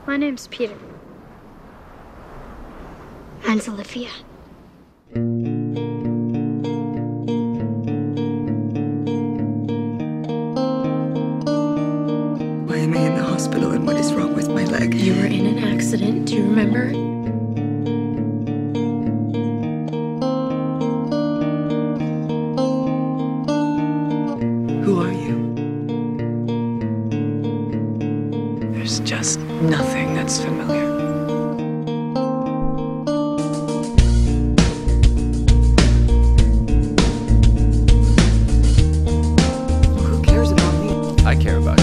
My name's Peter. Mine's Olivia. Why am I in the hospital and what is wrong with my leg? You were in an accident, do you remember? Who are you? There's just nothing that's familiar. Who cares about me? I care about you.